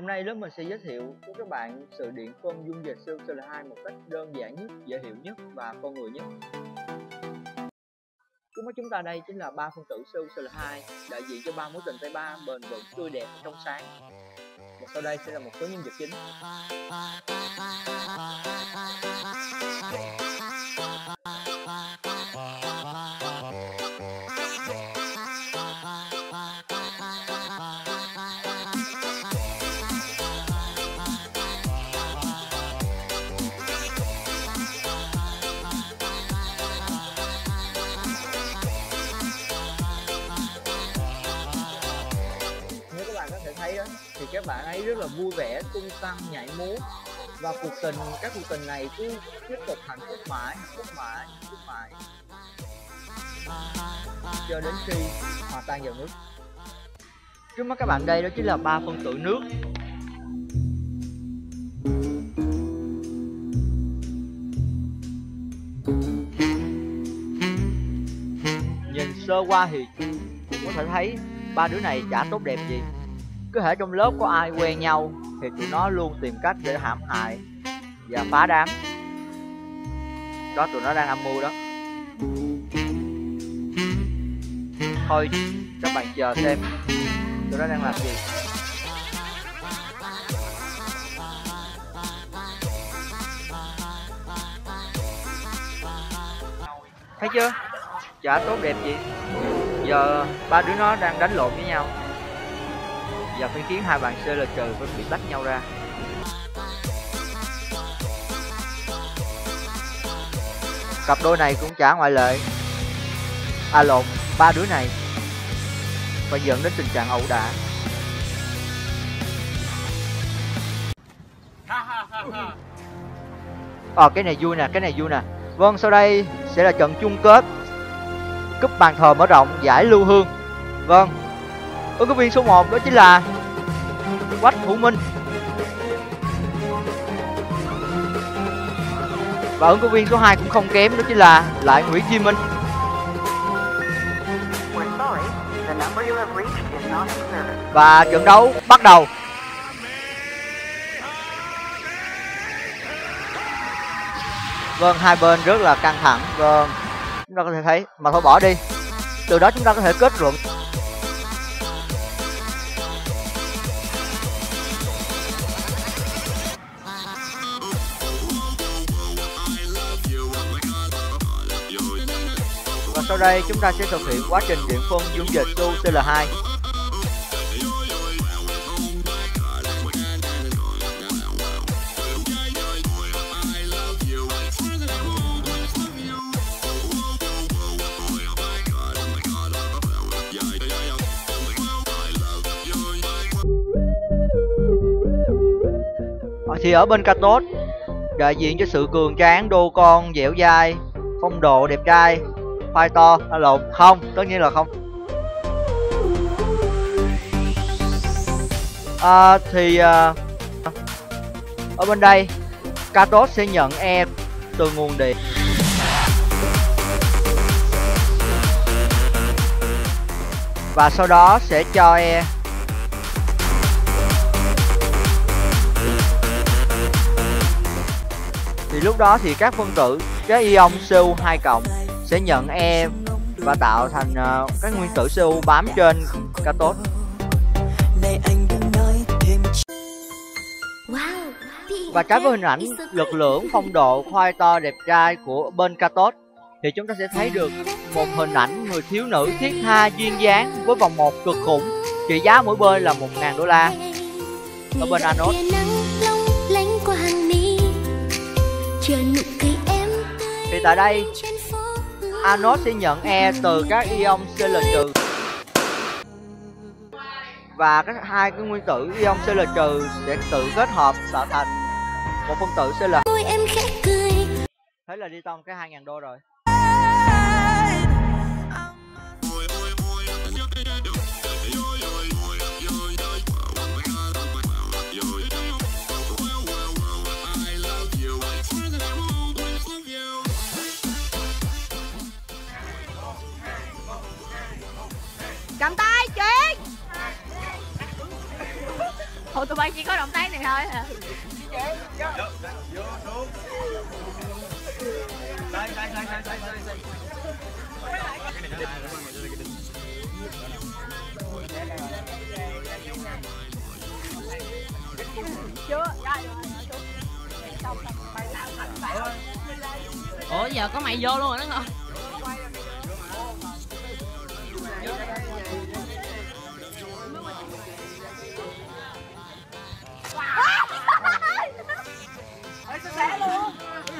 Hôm nay lớp mình sẽ giới thiệu với các bạn sự điện phân dung dịch CuCl2 một cách đơn giản nhất, dễ hiểu nhất và con người nhất. Trước mắt chúng ta đây chính là ba phân tử CuCl2 đại diện cho ba mối tình tay ba bền vững, tươi đẹp, trong sáng. Và sau đây sẽ là một số nhân vật chính. Thấy đó, thì các bạn ấy rất là vui vẻ, tung tăng, nhảy múa và các cuộc tình này cứ tiếp tục hạnh phúc mãi cho đến khi hòa tan vào nước. Trước mắt các bạn đây đó chính là ba phân tử nước. Nhìn sơ qua thì cũng có thể thấy ba đứa này chả tốt đẹp gì. Cứ thể trong lớp có ai quen nhau thì tụi nó luôn tìm cách để hãm hại và phá đám. Đó, tụi nó đang âm mưu đó. Thôi các bạn chờ xem tụi nó đang làm gì. Thấy chưa? Chả tốt đẹp gì. Giờ ba đứa nó đang đánh lộn với nhau và phải khiến hai bạn Cl trừ phải bị tách nhau ra. Cặp đôi này cũng chả ngoại lệ. Ba đứa này và dẫn đến tình trạng ẩu đả. Cái này vui nè. Vâng, sau đây sẽ là trận chung kết cúp bàn thờ mở rộng giải Lưu Hương. Vâng, ứng cử viên số 1 đó chính là Quách Hữu Minh. Và ứng cử viên số 2 cũng không kém, đó chính là lại Nguyễn Duy Minh. Và trận đấu bắt đầu. Vâng, hai bên rất là căng thẳng. Vâng, chúng ta có thể thấy, mà thôi bỏ đi. Từ đó chúng ta có thể kết luận và sau đây chúng ta sẽ thực hiện quá trình điện phân dung dịch CuCl2. Thì ở bên cathode đại diện cho sự cường tráng, đô con, dẻo dai, phong độ, đẹp trai, khoai to, không, tất nhiên là không. Ở bên đây cathode sẽ nhận E từ nguồn điện và sau đó sẽ cho E. Thì lúc đó thì các phân tử, các ion Cu2+ sẽ nhận E và tạo thành các nguyên tử Cu bám trên cathode. Và trái với hình ảnh lực lưỡng, phong độ, khoai to, đẹp trai của bên cathode thì chúng ta sẽ thấy được một hình ảnh người thiếu nữ thiết tha, duyên dáng với vòng một cực khủng, trị giá mỗi bên là $1.000. Ở bên anode thì tại đây anode sẽ nhận E từ các ion Cl trừ và hai cái nguyên tử ion Cl trừ sẽ tự kết hợp tạo thành một phân tử Cl. Thế là đi tông cái $2.000 rồi. Cầm tay chị. Thôi tụi bay chỉ có có động tác này thôi hả? Vô xuống. Đây. Chưa. Ủa giờ có mày vô luôn rồi đó không? Sẽ luôn.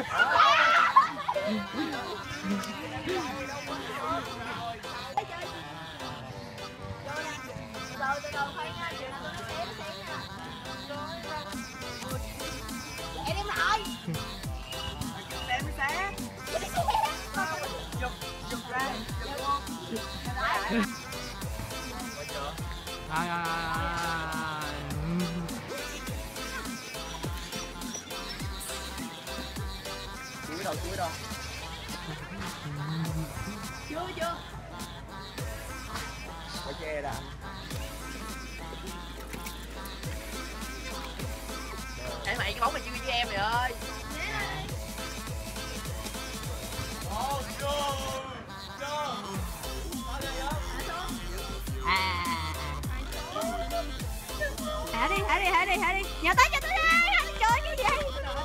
Em em rồi. Em sẽ. Chụp ra. Cuối đâu. Chưa. Phải che đã. Em mày cái bóng mày chưa với em mày ơi. Hạ đi. Nhào tới đi. Chơi như vậy.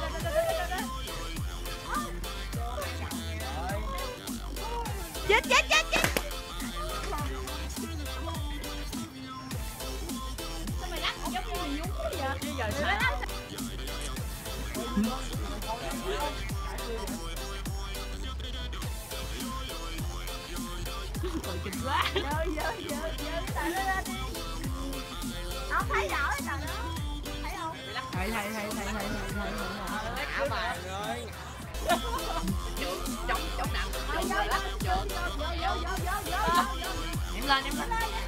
Chết. Sao mày lắc giống như mày nhúng vậy? Chứ giờ sao? Cười kinh quá. Dơ cái tay nó lên đi. Không thấy rõ cái tờ đó. Thấy không? Thấy. Ảo bà rồi. Chống nặng. Vô. Em lên.